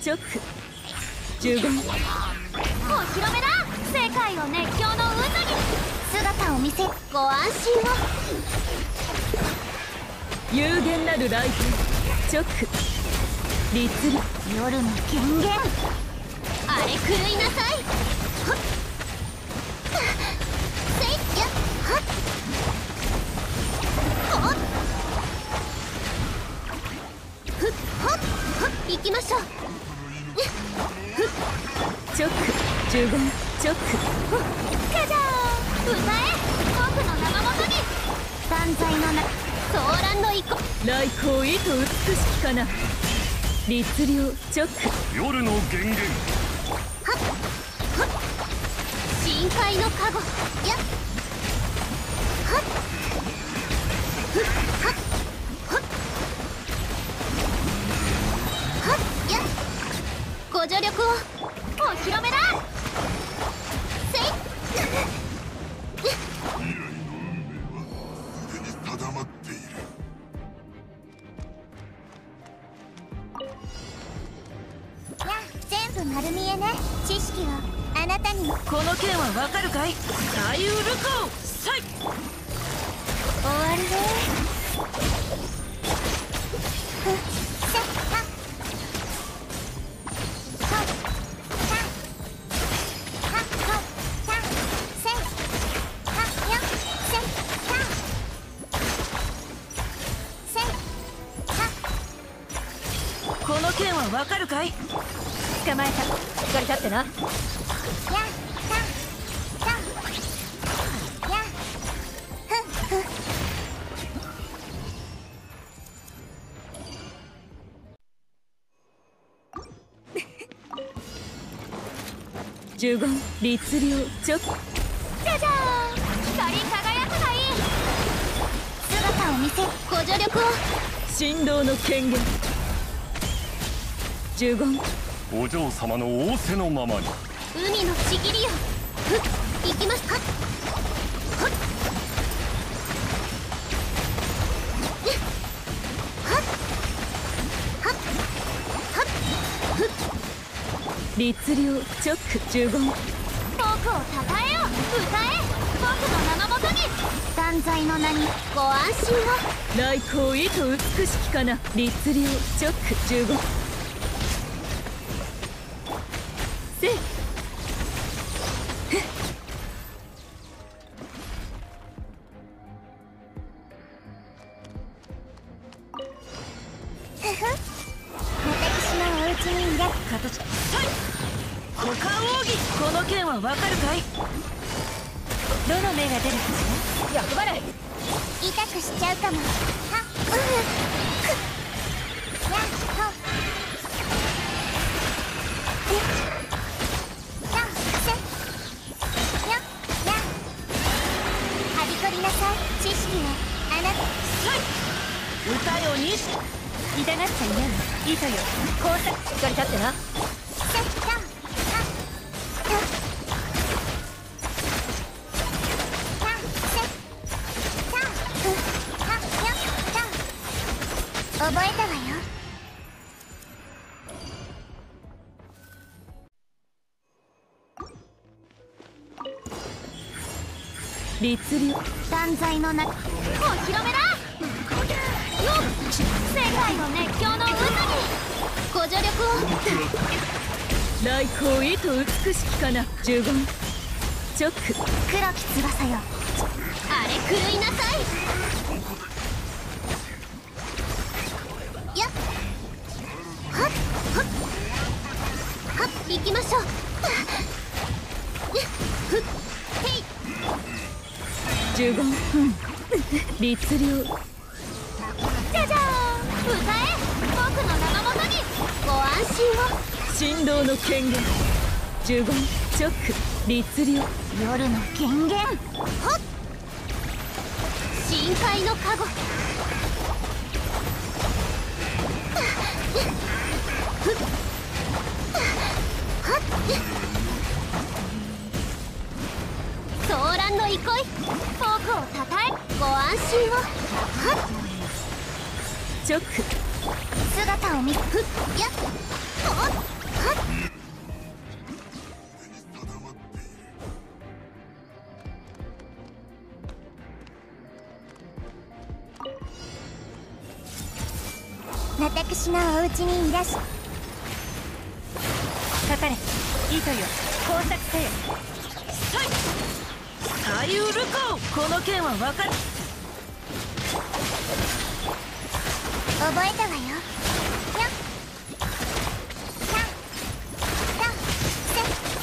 チョック15。お披露目だ。世界を熱狂の渦に姿を見せ、ご安心を。有限なるライフチョック律令、夜の権限、あれ狂いなさい。はっせいやはっはっふっはっはっ行きましょう。ふっチョック15。チョックカジャー歌え、僕の名のもとに断罪の名、騒乱の意向、来光意図美しきかな。律令チョック夜の源源、 はっはっ深海の加護やっはっふっはっはっはっやっご助力を。お披露目だ。せい未来の運命は腕に定まっている。 や全部丸見えね。知識はあなたにも。 この件はわかるかい？サイウルコサイ。 終わりね。ふっせっはっはっはっはっはっせっはっよせっはっせっはっ。 この件はわかるかい？捕まえた。しっかり立ってな。 やったたやふっふっ。15。律令チョックじゃじゃーん、光り輝くがいい。姿を見せ、ご助力を。神道の権限15。 お嬢様の仰せのままに。 海のちぎりよ。ふっ行きますか。はっはっはっはっはっふっ。律令チョック15。僕をたたえよ、歌え、僕の名のもとに断罪の名にご安心を。来光意図美しきかな。律令チョック15。せい私のお家にいれ。 形サイ。股間奥義。この件はわかるかい？どの目が出るかしら？厄払い。 痛くしちゃうかも。はっくっやっほえやっせやっやっはびこりなさい。知識はあなた。 サイ。歌よにし。痛がっちゃいない。糸よ工作。しっかり立ってな。 せっやっはっやっせっやっふっはっやっやっ覚えたわよ。律令断罪の名、お披露目だ。よっ世界の熱狂の渦にご助力を。来光意図美しきかな15。チョック黒き翼よ、あれ狂いなさい。やっはっはっはっ行きましょう。ふっへい15分律令じゃじゃーん、歌え、僕の名のもとにご安心を。神道の権限15。チョック律令夜の権限はっ深海の加護ふっはっ騒乱の憩い、僕をたたえご安心を。はっチョック姿を見ふっやっほっ定まっている。 私のお家にいらっしゃかかれ糸よ工作せよ。サイウルコこの剣はわかる。 覚えたわよ。よっささせ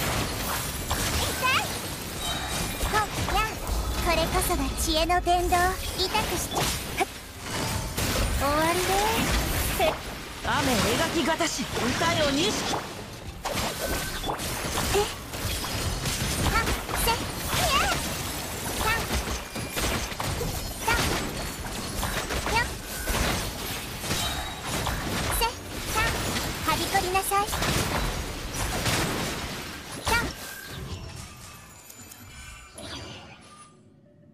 ほっやこれこそが知恵の伝道。痛くしちゃ終わりでーす。 雨描きがたし歌よ錦。 はせやささよせさはびこりなさい。